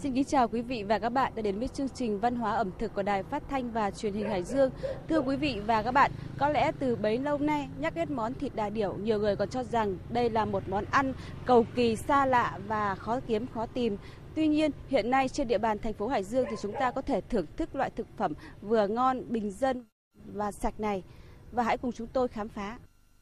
Xin kính chào quý vị và các bạn đã đến với chương trình Văn hóa ẩm thực của Đài Phát thanh và Truyền hình Hải Dương. Thưa quý vị và các bạn, có lẽ từ bấy lâu nay nhắc đến món thịt đà điểu, nhiều người còn cho rằng đây là một món ăn cầu kỳ, xa lạ và khó kiếm, khó tìm. Tuy nhiên, hiện nay trên địa bàn thành phố Hải Dương thì chúng ta có thể thưởng thức loại thực phẩm vừa ngon, bình dân và sạch này. Và hãy cùng chúng tôi khám phá.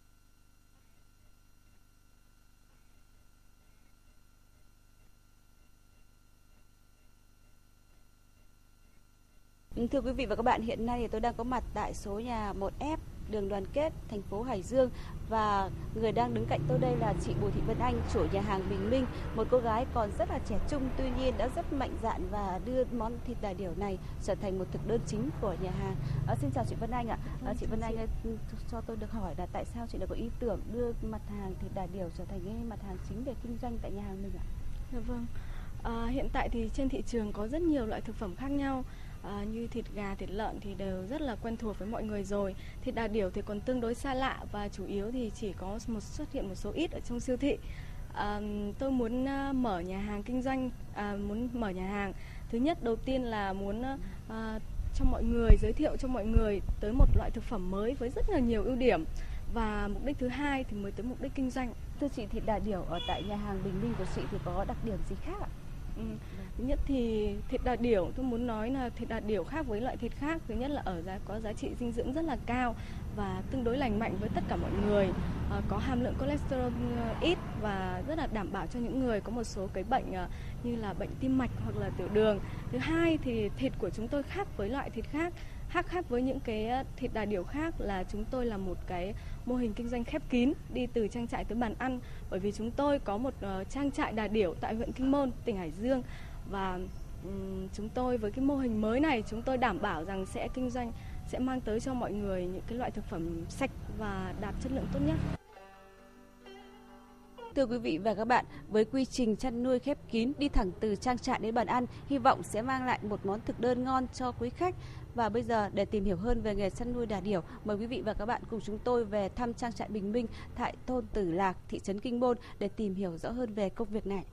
Thưa quý vị và các bạn, hiện nay thì tôi đang có mặt tại số nhà 1F, đường Đoàn Kết, thành phố Hải Dương, và người đang đứng cạnh tôi đây là chị Bùi Thị Vân Anh, chủ nhà hàng Bình Minh, một cô gái còn rất là trẻ trung, tuy nhiên đã rất mạnh dạn và đưa món thịt đà điểu này trở thành một thực đơn chính của nhà hàng. Xin chào chị Vân Anh ạ. Chị Vân Anh cho tôi được hỏi là tại sao chị đã có ý tưởng đưa mặt hàng thịt đà điểu trở thành cái mặt hàng chính để kinh doanh tại nhà hàng mình ạ? Dạ vâng. Hiện tại thì trên thị trường có rất nhiều loại thực phẩm khác nhau. Như thịt gà, thịt lợn thì đều rất là quen thuộc với mọi người rồi. Thịt đà điểu thì còn tương đối xa lạ và chủ yếu thì chỉ có xuất hiện một số ít ở trong siêu thị. Tôi muốn mở nhà hàng kinh doanh, muốn mở nhà hàng. Thứ nhất, đầu tiên là muốn cho mọi người, giới thiệu cho mọi người tới một loại thực phẩm mới với rất là nhiều ưu điểm. Và mục đích thứ hai thì mới tới mục đích kinh doanh. Thưa chị, thịt đà điểu ở tại nhà hàng Bình Minh của chị thì có đặc điểm gì khác ạ? Thứ nhất thì thịt đà điểu, tôi muốn nói là thịt đà điểu khác với loại thịt khác. Thứ nhất là có giá trị dinh dưỡng rất là cao và tương đối lành mạnh với tất cả mọi người. Có hàm lượng cholesterol ít và rất là đảm bảo cho những người có một số cái bệnh như là bệnh tim mạch hoặc là tiểu đường. Thứ hai thì thịt của chúng tôi khác với loại thịt khác. Khác với những cái thịt đà điểu khác là chúng tôi là một cái mô hình kinh doanh khép kín, đi từ trang trại tới bàn ăn, bởi vì chúng tôi có một trang trại đà điểu tại huyện Kinh Môn, tỉnh Hải Dương, và chúng tôi với cái mô hình mới này chúng tôi đảm bảo rằng sẽ kinh doanh, sẽ mang tới cho mọi người những cái loại thực phẩm sạch và đạt chất lượng tốt nhất. Thưa quý vị và các bạn, với quy trình chăn nuôi khép kín đi thẳng từ trang trại đến bàn ăn, hy vọng sẽ mang lại một món thực đơn ngon cho quý khách. Và bây giờ để tìm hiểu hơn về nghề chăn nuôi đà điểu, mời quý vị và các bạn cùng chúng tôi về thăm trang trại Bình Minh tại thôn Tử Lạc, thị trấn Kinh Môn để tìm hiểu rõ hơn về công việc này.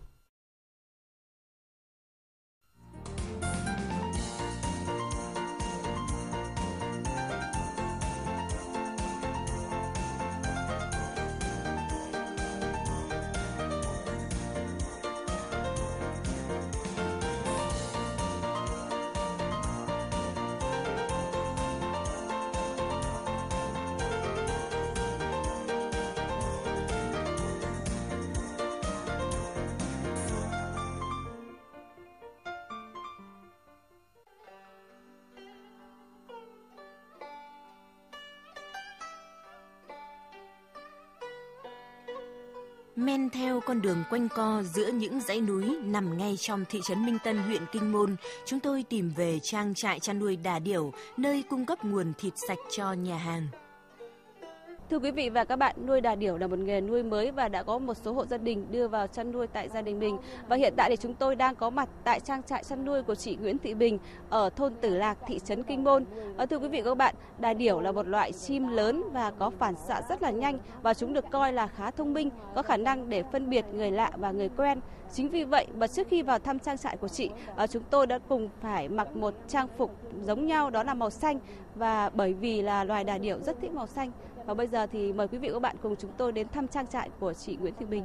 Men theo con đường quanh co giữa những dãy núi nằm ngay trong thị trấn Minh Tân, huyện Kinh Môn, chúng tôi tìm về trang trại chăn nuôi đà điểu, nơi cung cấp nguồn thịt sạch cho nhà hàng. Thưa quý vị và các bạn, nuôi đà điểu là một nghề nuôi mới và đã có một số hộ gia đình đưa vào chăn nuôi tại gia đình mình. Và hiện tại thì chúng tôi đang có mặt tại trang trại chăn nuôi của chị Nguyễn Thị Bình ở thôn Tử Lạc, thị trấn Kinh Môn. Thưa quý vị và các bạn, đà điểu là một loại chim lớn và có phản xạ rất là nhanh và chúng được coi là khá thông minh, có khả năng để phân biệt người lạ và người quen. Chính vì vậy mà trước khi vào thăm trang trại của chị, chúng tôi đã cùng phải mặc một trang phục giống nhau, đó là màu xanh, và bởi vì là loài đà điểu rất thích màu xanh. Và bây giờ thì mời quý vị và các bạn cùng chúng tôi đến thăm trang trại của chị Nguyễn Thị Bình.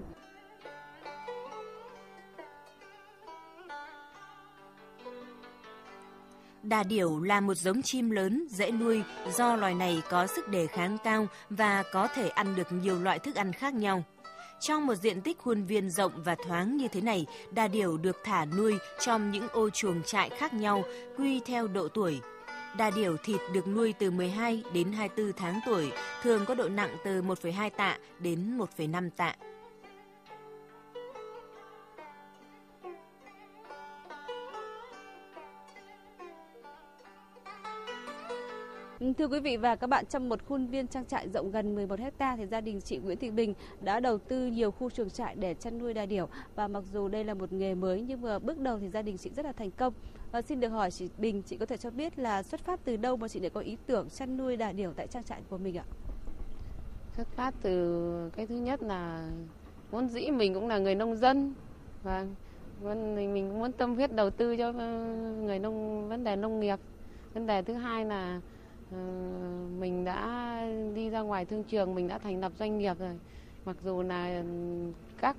Đà điểu là một giống chim lớn, dễ nuôi do loài này có sức đề kháng cao và có thể ăn được nhiều loại thức ăn khác nhau. Trong một diện tích khuôn viên rộng và thoáng như thế này, đà điểu được thả nuôi trong những ô chuồng trại khác nhau, quy theo độ tuổi. Đà điểu thịt được nuôi từ 12 đến 24 tháng tuổi, thường có độ nặng từ 1,2 tạ đến 1,5 tạ. Thưa quý vị và các bạn, trong một khuôn viên trang trại rộng gần 11 ha thì gia đình chị Nguyễn Thị Bình đã đầu tư nhiều khu chuồng trại để chăn nuôi đà điểu. Và mặc dù đây là một nghề mới nhưng mà bước đầu thì gia đình chị rất là thành công. Xin được hỏi chị Bình, chị có thể cho biết là xuất phát từ đâu mà chị lại có ý tưởng chăn nuôi đà điểu tại trang trại của mình ạ? Xuất phát từ cái thứ nhất là vốn dĩ mình cũng là người nông dân và Mình muốn tâm huyết đầu tư cho người vấn đề nông nghiệp. Vấn đề thứ hai là mình đã đi ra ngoài thương trường, mình đã thành lập doanh nghiệp rồi. Mặc dù là các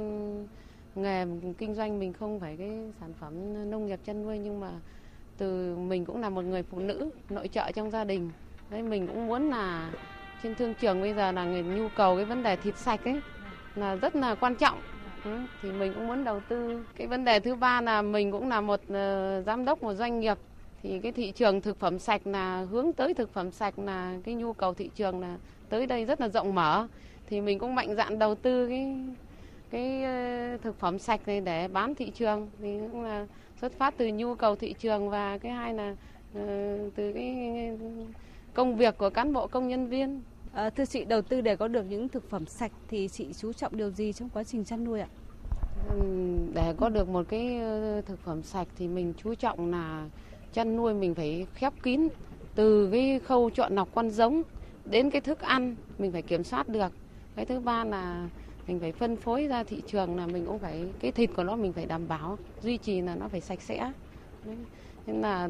nghề kinh doanh mình không phải cái sản phẩm nông nghiệp chăn nuôi, nhưng mà từ mình cũng là một người phụ nữ nội trợ trong gia đình. Đấy, mình cũng muốn là trên thương trường bây giờ là người nhu cầu cái vấn đề thịt sạch ấy là rất là quan trọng. Thì mình cũng muốn đầu tư. Cái vấn đề thứ ba là mình cũng là một giám đốc một doanh nghiệp. Thì cái thị trường thực phẩm sạch là hướng tới thực phẩm sạch, là cái nhu cầu thị trường là tới đây rất là rộng mở. Thì mình cũng mạnh dạn đầu tư cái thực phẩm sạch này để bán thị trường. Thì cũng là xuất phát từ nhu cầu thị trường, và cái hai là từ cái công việc của cán bộ công nhân viên. Thưa chị, đầu tư để có được những thực phẩm sạch thì chị chú trọng điều gì trong quá trình chăn nuôi ạ? Để có được một cái thực phẩm sạch thì mình chú trọng là chăn nuôi mình phải khép kín, từ cái khâu chọn lọc con giống đến cái thức ăn mình phải kiểm soát được. Cái thứ ba là mình phải phân phối ra thị trường, là mình cũng phải cái thịt của nó mình phải đảm bảo duy trì là nó phải sạch sẽ. Đấy. Nên là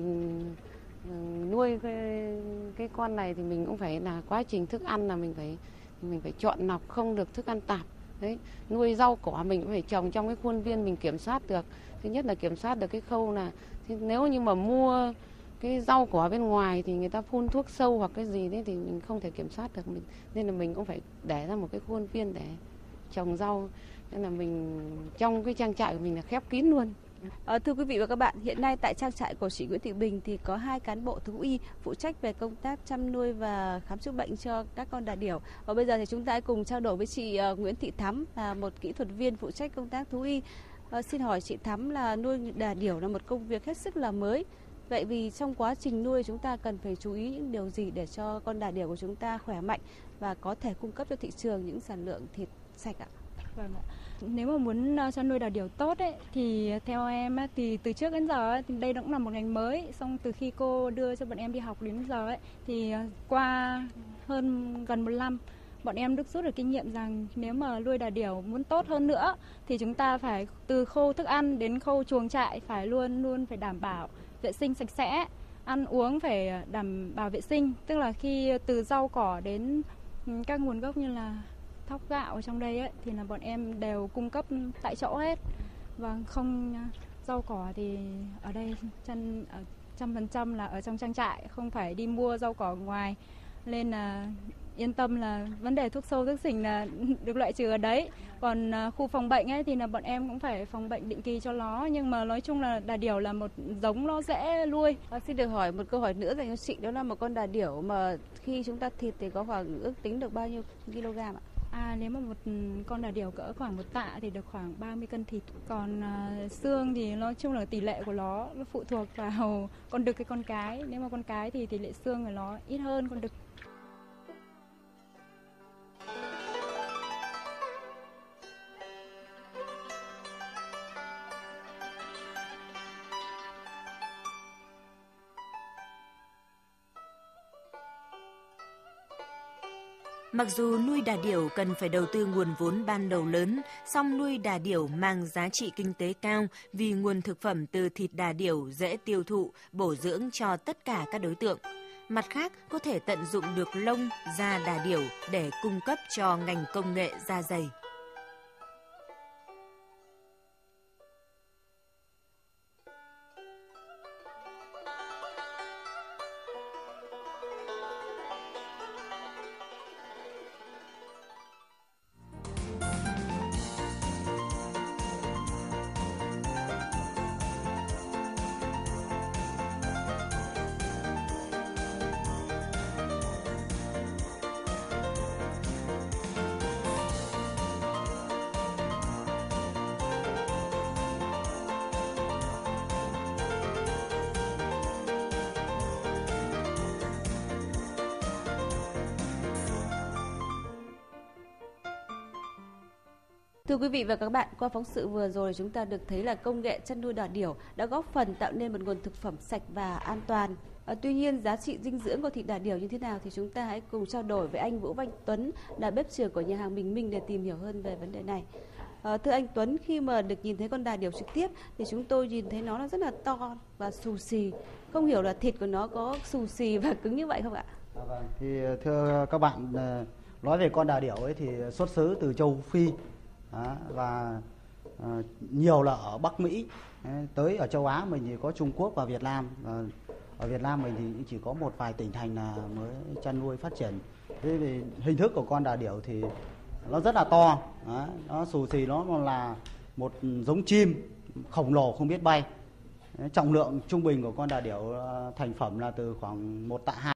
nuôi cái con này thì mình cũng phải là quá trình thức ăn là mình phải chọn lọc, không được thức ăn tạp. Đấy, nuôi rau cỏ mình cũng phải trồng trong cái khuôn viên mình kiểm soát được. Thứ nhất là kiểm soát được cái khâu là nếu như mà mua cái rau cỏ bên ngoài thì người ta phun thuốc sâu hoặc cái gì đấy thì mình không thể kiểm soát được. Nên là mình cũng phải để ra một cái khuôn viên để trồng rau. Nên là mình trong cái trang trại của mình là khép kín luôn. Thưa quý vị và các bạn, hiện nay tại trang trại của chị Nguyễn Thị Bình thì có 2 cán bộ thú y phụ trách về công tác chăm nuôi và khám chữa bệnh cho các con đà điểu. Và bây giờ thì chúng ta cùng trao đổi với chị Nguyễn Thị Thắm, là một kỹ thuật viên phụ trách công tác thú y. Xin hỏi chị Thắm, là nuôi đà điểu là một công việc hết sức là mới. Vậy vì trong quá trình nuôi chúng ta cần phải chú ý những điều gì để cho con đà điểu của chúng ta khỏe mạnh và có thể cung cấp cho thị trường những sản lượng thịt sạch ạ? Vâng ạ. Nếu mà muốn chăn nuôi đà điểu tốt ấy, thì theo em ấy, thì từ trước đến giờ ấy, thì đây cũng là một ngành mới. Xong từ khi cô đưa cho bọn em đi học đến giờ ấy, thì qua hơn gần 1 năm, bọn em được rút được kinh nghiệm rằng nếu mà nuôi đà điểu muốn tốt hơn nữa thì chúng ta phải từ khâu thức ăn đến khâu chuồng trại phải luôn phải đảm bảo vệ sinh sạch sẽ, ăn uống phải đảm bảo vệ sinh. Tức là khi từ rau cỏ đến các nguồn gốc như là thóc gạo ở trong đây ấy, thì là bọn em đều cung cấp tại chỗ hết. Và không rau cỏ thì ở đây 100% là ở trong trang trại, không phải đi mua rau cỏ ngoài. Nên là yên tâm là vấn đề thuốc sâu thuốc sinh là được loại trừ ở đấy. Còn khu phòng bệnh ấy thì là bọn em cũng phải phòng bệnh định kỳ cho nó. Nhưng mà nói chung là đà điểu là một giống nó dễ nuôi. Xin được hỏi một câu hỏi nữa dành cho chị, đó là một con đà điểu mà khi chúng ta thịt thì có khoảng ước tính được bao nhiêu kg ạ? Nếu mà một con đà điểu cỡ khoảng 1 tạ thì được khoảng 30 cân thịt. Còn xương thì nói chung là tỷ lệ của nó phụ thuộc vào con đực hay con cái. Nếu mà con cái thì tỷ lệ xương của nó ít hơn con đực. Mặc dù nuôi đà điểu cần phải đầu tư nguồn vốn ban đầu lớn, song nuôi đà điểu mang giá trị kinh tế cao vì nguồn thực phẩm từ thịt đà điểu dễ tiêu thụ, bổ dưỡng cho tất cả các đối tượng. Mặt khác, có thể tận dụng được lông, da đà điểu để cung cấp cho ngành công nghệ da giày. Thưa quý vị và các bạn, qua phóng sự vừa rồi chúng ta được thấy là công nghệ chăn nuôi đà điểu đã góp phần tạo nên một nguồn thực phẩm sạch và an toàn. Tuy nhiên, giá trị dinh dưỡng của thịt đà điểu như thế nào thì chúng ta hãy cùng trao đổi với anh Vũ Văn Tuấn, là bếp trưởng của nhà hàng Bình Minh để tìm hiểu hơn về vấn đề này. Thưa anh Tuấn, khi mà được nhìn thấy con đà điểu trực tiếp thì chúng tôi nhìn thấy nó rất là to và xù xì. Không hiểu là thịt của nó có xù xì và cứng như vậy không ạ? Vâng, thì thưa các bạn, nói về con đà điểu ấy thì xuất xứ từ châu Phi và nhiều là ở Bắc Mỹ, tới ở châu Á mình thì có Trung Quốc và Việt Nam. Ở Việt Nam mình thì chỉ có một vài tỉnh thành là mới chăn nuôi phát triển. Thế thì hình thức của con đà điểu thì nó rất là to, nó xù xì, nó là một giống chim khổng lồ không biết bay. Trọng lượng trung bình của con đà điểu thành phẩm là từ khoảng 1 tạ 2.